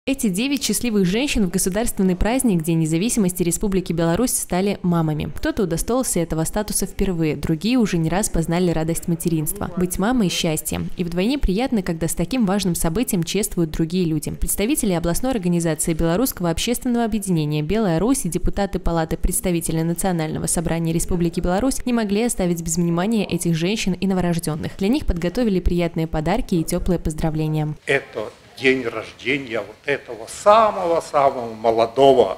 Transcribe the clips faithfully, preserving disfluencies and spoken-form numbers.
Эти девять счастливых женщин в государственный праздник День независимости Республики Беларусь стали мамами. Кто-то удостоился этого статуса впервые, другие уже не раз познали радость материнства. Быть мамой – счастье. И вдвойне приятно, когда с таким важным событием чествуют другие люди. Представители областной организации Белорусского общественного объединения «Белая Русь» и депутаты Палаты представителей Национального собрания Республики Беларусь не могли оставить без внимания этих женщин и новорожденных. Для них подготовили приятные подарки и теплые поздравления. Это день рождения вот этого самого-самого молодого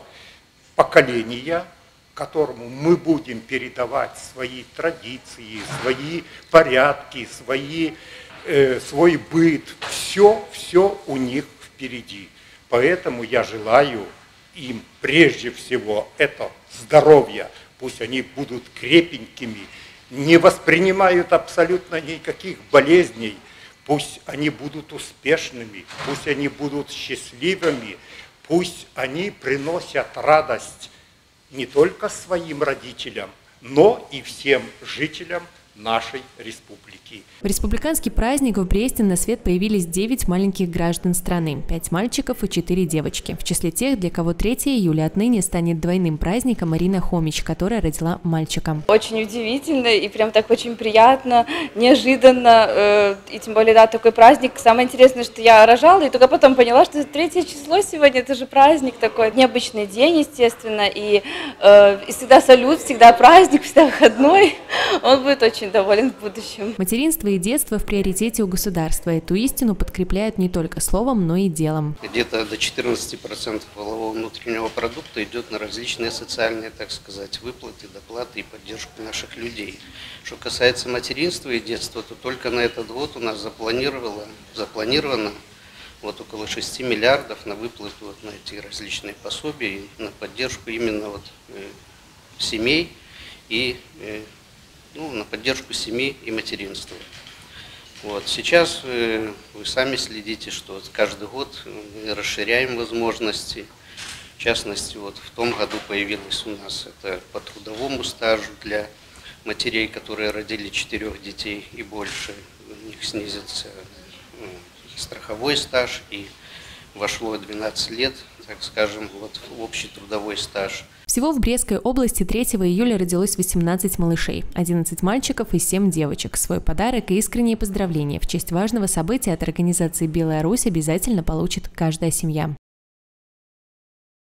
поколения, которому мы будем передавать свои традиции, свои порядки, свои, э, свой быт. Все, все у них впереди. Поэтому я желаю им прежде всего это здоровье. Пусть они будут крепенькими, не воспринимают абсолютно никаких болезней. Пусть они будут успешными, пусть они будут счастливыми, пусть они приносят радость не только своим родителям, но и всем жителям нашей республики. В республиканский праздник в Бресте на свет появились девять маленьких граждан страны, пять мальчиков и четыре девочки. В числе тех, для кого третьего июля отныне станет двойным праздником, Марина Хомич, которая родила мальчика. Очень удивительно и прям так очень приятно, неожиданно, и тем более, да, такой праздник. Самое интересное, что я рожала и только потом поняла, что третье число сегодня, это же праздник такой, необычный день, естественно, и, и всегда салют, всегда праздник, всегда выходной, он будет очень доволен в будущем. Материнство и детство в приоритете у государства. Эту истину подкрепляют не только словом, но и делом. Где-то до четырнадцати процентов валового внутреннего продукта идет на различные социальные, так сказать, выплаты, доплаты и поддержку наших людей. Что касается материнства и детства, то только на этот год у нас запланировано, запланировано вот около шести миллиардов на выплату вот на эти различные пособия, на поддержку именно вот э, семей и э, ну, на поддержку семьи и материнства. Вот. Сейчас э, вы сами следите, что каждый год мы расширяем возможности. В частности, вот в том году появилось у нас это по трудовому стажу для матерей, которые родили четырех детей и больше. У них снизится ну, страховой стаж и вошло двенадцать лет, так скажем, вот в общий трудовой стаж. Всего в Брестской области третьего июля родилось восемнадцать малышей, одиннадцать мальчиков и семь девочек. Свой подарок и искренние поздравления в честь важного события от организации «Белая Русь» обязательно получит каждая семья.